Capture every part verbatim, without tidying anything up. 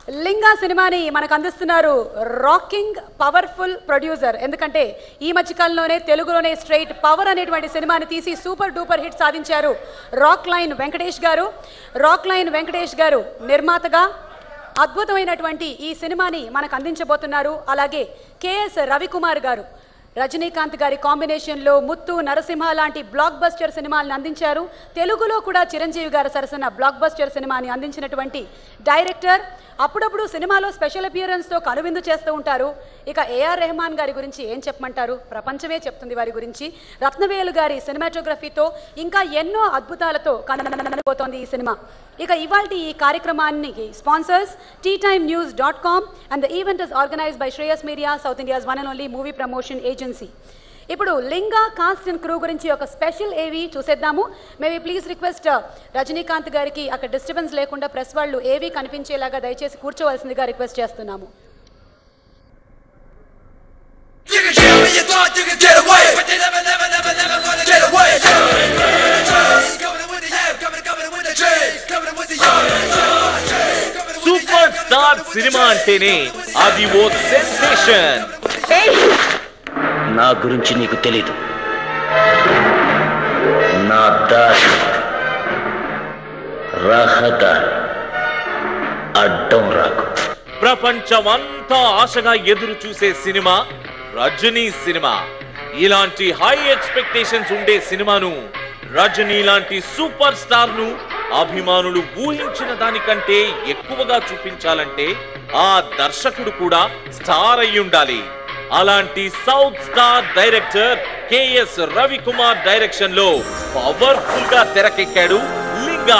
లింగా సినిమాని మనకు అందిస్తున్నారు రాకింగ్ పవర్ఫుల్ ప్రొడ్యూసర్. ఎందుకంటే ఈ మధ్యకాలంలోనే తెలుగులోనే స్ట్రైట్ పవర్ అనేటువంటి సినిమాని తీసి సూపర్ డూపర్ హిట్ సాధించారు రాక్ లైన్ వెంకటేష్ గారు. రాక్ లైన్ వెంకటేష్ గారు నిర్మాతగా అద్భుతమైనటువంటి ఈ సినిమాని మనకు అందించబోతున్నారు. అలాగే కేఎస్ రవికుమార్ గారు రజనీకాంత్ గారి కాంబినేషన్లో ముత్తు నరసింహ లాంటి బ్లాక్ బస్టర్ సినిమాలను అందించారు. తెలుగులో కూడా చిరంజీవి గారు సరసన బ్లాక్ బస్టర్ సినిమాని అందించినటువంటి డైరెక్టర్. అప్పుడప్పుడు సినిమాలో స్పెషల్ అపియరెన్స్తో కనువిందు చేస్తూ ఉంటారు. ఇక ఏఆర్ రెహమాన్ గారి గురించి ఏం చెప్పమంటారు, ప్రపంచమే చెప్తుంది వారి గురించి. రత్నవేలు గారి సినిమాటోగ్రఫీతో ఇంకా ఎన్నో అద్భుతాలతో కనబోతోంది ఈ సినిమా. ఇక ఇవాల్టి ఈ కార్యక్రమానికి sponsors tea time news dot com and the event is organised by Shreyas media, south India's one and only movie promotion agency. ఇప్పుడు లింగా కాస్ట్ అండ్ క్రూ గురించి ఒక స్పెషల్ ఏవి చూసేద్దాము. మేబీ ప్లీజ్ రిక్వెస్ట్ రజనీకాంత్ గారికి అక్కడ డిస్టర్బెన్స్ లేకుండా ప్రెస్ వాళ్ళు ఏవి కనిపించేలాగా దయచేసి కూర్చోవలసిందిగా రిక్వెస్ట్ చేస్తున్నాము. సూపర్ స్టార్ సినిమా అంటేనే అది ఓ సెన్సేషన్. నా గురించి నీకు తెలీదు. నా దారి రహదారి అడ్డం రాకు. ప్రపంచమంతా ఆశగా ఎదురు చూసే సినిమా రజనీ సినిమా. ఇలాంటి హై ఎక్స్పెక్టేషన్స్ ఉండే సినిమాను రజనీ లాంటి సూపర్ స్టార్ ను అభిమానులు ఊహించిన దానికంటే ఎక్కువగా చూపించాలంటే ఆ దర్శకుడు కూడా స్టార్ అయి ఉండాలి. అలాంటి south star director KS Ravikumar direction లో పవర్ఫుల్ గా తెరకెక్కాడు లింగా.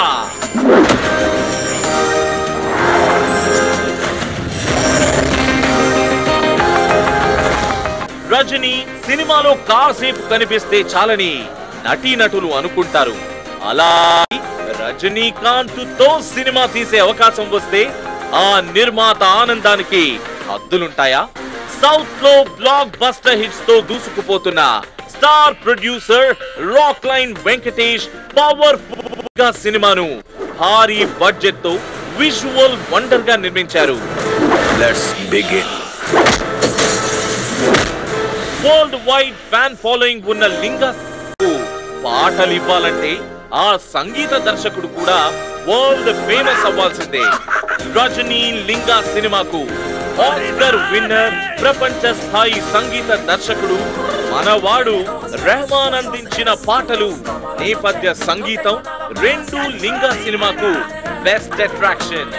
రజనీ సినిమాలో కాసేపు కనిపిస్తే చాలని నటీనటులు అనుకుంటారు. అలా రజనీకాంత్ తో సినిమా తీసే అవకాశం వస్తే ఆ నిర్మాత ఆనందానికి హద్దులుంటాయా? సౌత్ లో బ్లాక్ బస్టర్ హిట్స్ తో దూసుకుపోతున్న star producer Rockline Venkatesh powerful గా సినిమాను భారీ బడ్జెట్ తో విజువల్ వండర్ గా నిర్మించారు. Let's begin. Worldwide fan following ఉన్న లింగా పాటలు ఇవ్వాలంటే ఆ సంగీత దర్శకుడు కూడా వరల్డ్ ఫేమస్ అవ్వాల్సిందే. రజనీ లింగా సినిమాకు ఆస్కర్ విన్నర్ ప్రపంచ స్థాయి సంగీత దర్శకుడు మనవాడు రెహమాన్ అందించిన పాటలు, నేపథ్య సంగీతం రెండు లింగా సినిమాకు బెస్ట్ అట్రాక్షన్.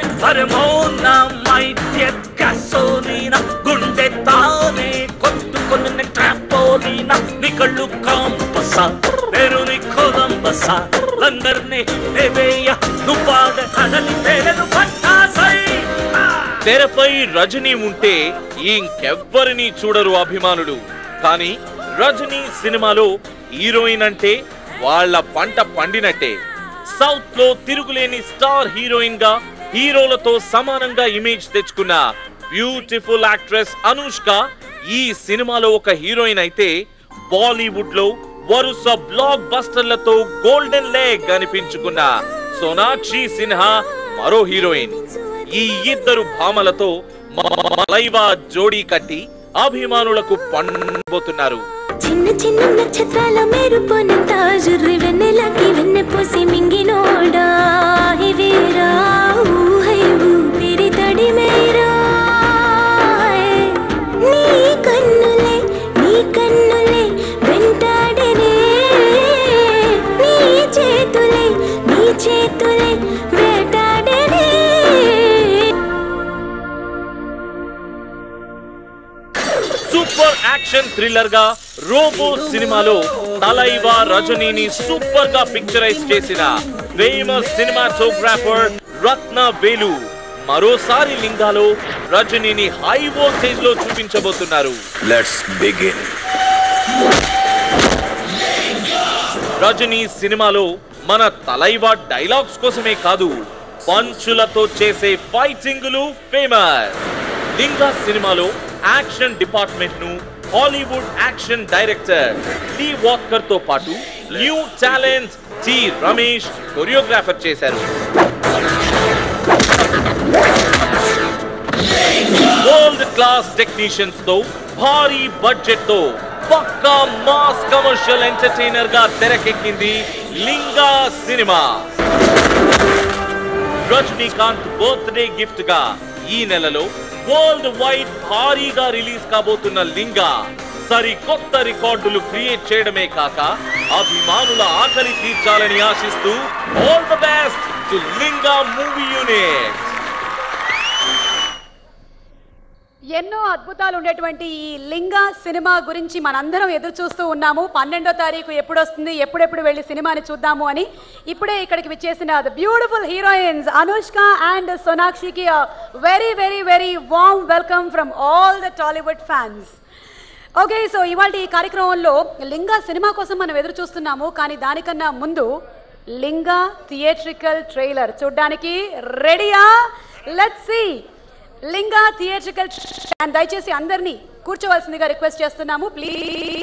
తెరపై రజనీ ఉంటే ఇంకెవ్వరిని చూడరు అభిమానులు. కానీ రజనీ సినిమాలో హీరోయిన్ అంటే వాళ్ళ పంట పండినట్టే. సౌత్ లో తిరుగులేని స్టార్ హీరోయిన్ గా హీరోలతో సమానంగా ఇమేజ్ తెచ్చుకున్న బ్యూటిఫుల్ యాక్ట్రెస్ అనుష్క ఈ సినిమాలో ఒక హీరోయిన్ అయితే, బాలీవుడ్ లో వరుస బ్లాక్ బస్టర్లతో గోల్డెన్ లెగ్ అనిపించుకున్న సోనాక్షి సిన్హా మరో హీరోయిన్. ఈ ఇద్దరు భామలతో మలైవా జోడీ కట్టి అభిమానులకు పండబోతున్నారు. చిన్న చిన్న నక్షత్రాల మెరుపునంత జుర్రి వెన్నెలకి వెన్నె పోసి మింగినోడా హివేరా ఊహై ఊపిరి తడి మేరా. నీ కన్నులే నీ కన్నులే వెంటాడనే, నీ చేతులే నీ చేతులే వేటాడనే. సూపర్ యాక్షన్ థ్రిల్లర్ గా రోబో సినిమాలో తలైవా రజనీని సూపర్ గా పిక్చరైజ్ చేసిన ఫేమస్ సినిమాటోగ్రాఫర్ రత్నవేలు మరోసారి లింగాలో రజనీని హై వోల్టేజ్ లో చూపించబోతున్నారు. Let's begin. రజనీ సినిమాలో మన తలైవా డైలాగ్స్ కోసమే కాదు, పంచులతో చేసే ఫైటింగులు ఫేమస్. లింగా సినిమాలో యాక్షన్ డిపార్ట్మెంట్ ను Hollywood action director Lee Walker తో పాటు new talent T Ramesh choreographer చేశారు. క్లాస్ టెక్నీషియన్స్ తో భారీ బడ్జెట్ తో పక్కా మాస్ కమర్షియల్ ఎంటర్టైనర్ గా తెరకెక్కింది Lingaa cinema. Rajinikanth birthday gift గా ఈ నెలలో వరల్డ్ వైడ్ భారీగా రిలీజ్ కాబోతున్న లింగా సరికొత్త రికార్డులు క్రియేట్ చేయడమే కాక అభిమానుల ఆకలి తీర్చాలని ఆశిస్తూ all the best to Lingaa movie unit. ఎన్నో అద్భుతాలు ఉండేటువంటి ఈ లింగా సినిమా గురించి మనందరం ఎదురు చూస్తూ ఉన్నాము. పన్నెండో తారీఖు ఎప్పుడు వస్తుంది, ఎప్పుడెప్పుడు వెళ్ళి సినిమాని చూద్దాము అని. ఇప్పుడే ఇక్కడికి విచ్చేసిన the beautiful heroines Anushka and సోనాక్షికి very very very warm welcome from all the Tollywood fans. Okay, so ఇవాళ ఈ కార్యక్రమంలో లింగా సినిమా కోసం మనం ఎదురు చూస్తున్నాము. కానీ దానికన్నా ముందు లింగా థియేట్రికల్ ట్రైలర్ చూడ్డానికి రెడీయా? Let's see Lingaa theatrical. And దయచేసి అందరినీ కూర్చోవలసిందిగా రిక్వెస్ట్ చేస్తున్నాము ప్లీజ్.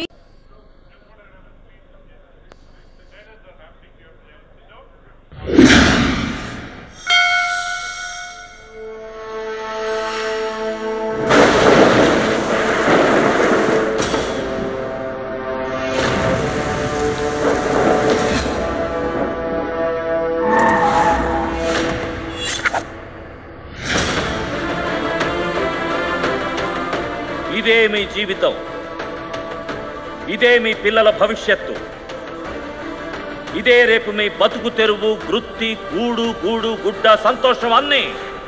ఇదే మీ జీవితం, ఇదే మీ పిల్లల భవిష్యత్తు, ఇదే రేపు మీ బతుకు తెరువు, వృత్తి, గూడు గూడు గుడ్డ, సంతోషం అన్నీ.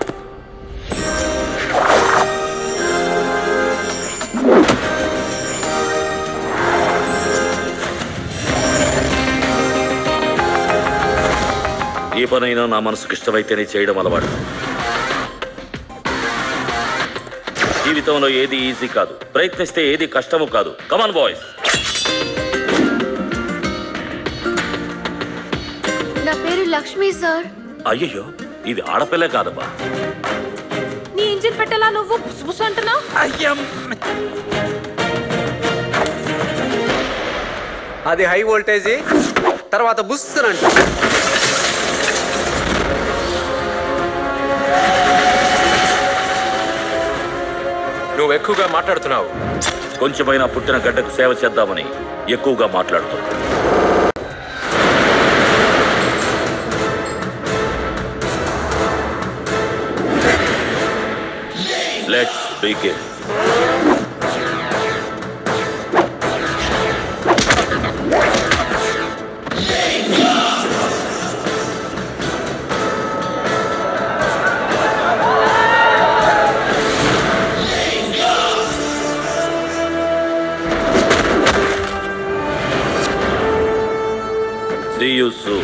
ఏ పనైనా నా మనసుకు ఇష్టమైతేనే చేయడం అలవాటు. జీవితంలో ఏది ఈజీ కాదు, ప్రయత్నిస్తే ఏది కష్టము కాదు. Come on boys. నా పేరు లక్ష్మి సార్. అయ్యో, ఇది ఆడపిల్లే కాదబ్బా. నీ ఇంజిన్ పెట్టాలా నువ్వు బుస్ అంటున్నావు? అది హై వోల్టేజ్, తర్వాత బుస్ అంట. నువ్వు ఎక్కువగా మాట్లాడుతున్నావు. కొంచెమైనా పుట్టిన గడ్డకు సేవ చేద్దామని ఎక్కువగా మాట్లాడుతున్నా. Let's begin. See you soon.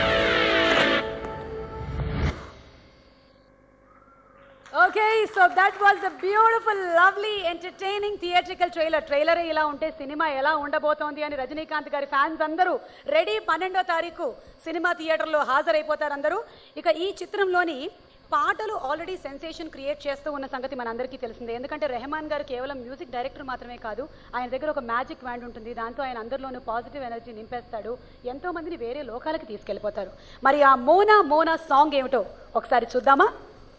Okay, so that was a beautiful, lovely, entertaining theatrical trailer. Trailer ఇలా ఉంటే సినిమా ఎలా ఉండబోతోంది అని రజనీకాంత్ గారి ఫ్యాన్స్ అందరూ రెడీ. పన్నెండో తారీఖు సినిమా థియేటర్లో హాజరైపోతారు అందరూ. ఇక ఈ చిత్రంలోని పాటలు ఆల్రెడీ సెన్సేషన్ క్రియేట్ చేస్తూ ఉన్న సంగతి మనందరికీ తెలిసిందే. ఎందుకంటే రెహమాన్ గారు కేవలం మ్యూజిక్ డైరెక్టర్ మాత్రమే కాదు, ఆయన దగ్గర ఒక మ్యాజిక్ వ్యాండ్ ఉంటుంది. దాంతో ఆయన అందరిలోనూ పాజిటివ్ ఎనర్జీ నింపేస్తాడు, ఎంతో మందిని వేరే లోకాలకి తీసుకెళ్ళిపోతారు. మరి ఆ మోనా మోనా సాంగ్ ఏమిటో ఒకసారి చూద్దామా?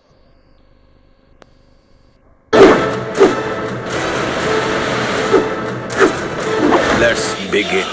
Let's begin.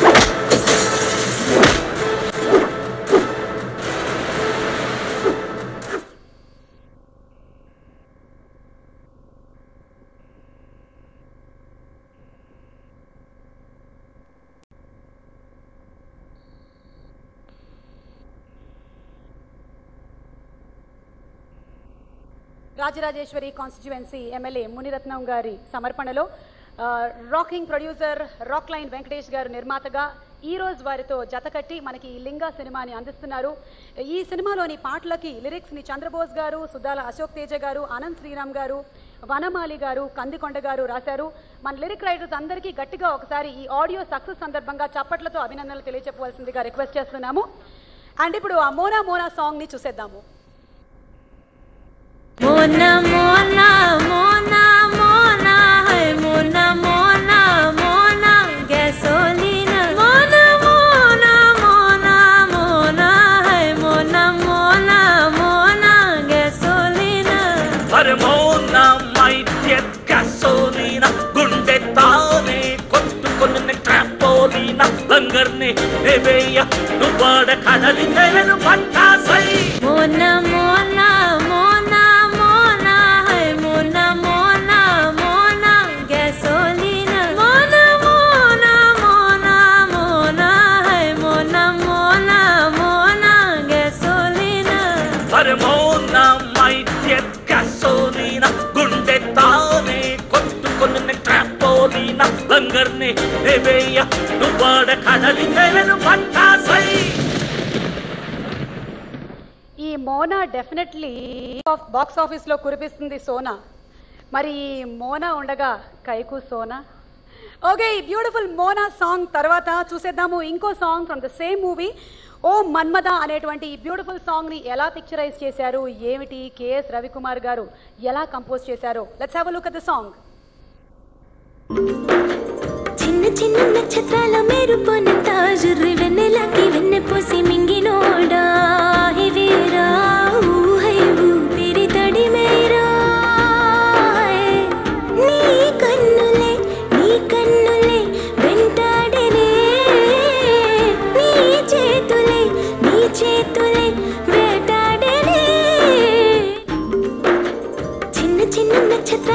Rajarajeshwari constituency MLA Muniratnam గారి సమర్పణలో rocking producer Rockline Venkatesh గారు నిర్మాతగా ఈ రోజు వారితో జతకట్టి మనకి ఈ లింగా సినిమాని అందిస్తున్నారు. ఈ సినిమాలోని పాటలకి లిరిక్స్ని చంద్రబోస్ గారు, సుద్దాల అశోక్ తేజ గారు, ఆనంద్ శ్రీరామ్ గారు, వనమాలి గారు, కందికొండ గారు రాశారు. మన లిరిక్ రైటర్స్ అందరికీ గట్టిగా ఒకసారి ఈ ఆడియో సక్సెస్ సందర్భంగా చప్పట్లతో అభినందనలు తెలియచెప్పవలసిందిగా రిక్వెస్ట్ చేస్తున్నాము. అండ్ ఇప్పుడు ఆ మోనా మోనా సాంగ్ని చూసేద్దాము. Mona mona mona mona hai mona mona mona gasolina mona mona mona mona hai mona mona mona gasolina Har mona might get gasolina గుండె తానే కొట్టుకొని ట్రాపోలినా బంగర్ని ఏవేయ నువ్వాడ కదలికలను పట్టాసై మోనా మోనా మోనా మోనా హై Mona Mona Mona gasolina Mona Mona Mona Mona హై Mona Mona Mona gasolina అరే మోనా మై డియర్ gasolina గుండె తానే కొట్టుకొని ట్రాపోలినా బంగర్ని ఏవేయ నువ్వాడ కదలికలను పట్టాసై ఈ మోనా డెఫినెట్లీ బాక్స్ ఆఫీస్ లో కురిపిస్తుంది సోనా. మరి మోనా ఉండగా కైకు సోనా. ఓకే, ఈ బ్యూటిఫుల్ మోనా సాంగ్ తర్వాత చూసేద్దాము ఇంకో song from the same movie. ఓ మన్మద అనేటువంటి ఈ బ్యూటిఫుల్ సాంగ్ ని ఎలా పిక్చరైజ్ చేశారు, ఏమిటి, కేఎస్ రవికుమార్ గారు ఎలా కంపోజ్ చేశారు, let's have a look at the song. చిన్న చిన్న నక్షత్రాల మెరుపునంత జుర్రి వెన్నెలకి వెన్నె పోసి మింగినోడా హివేరా ఊహై ఊపిరి తడి మేరా నీ కన్నులే నీ కన్నులే వెంటాడనే నీ చేతులే నీ చేతులే వేటాడనే చిన్న చిన్న నక్షత్ర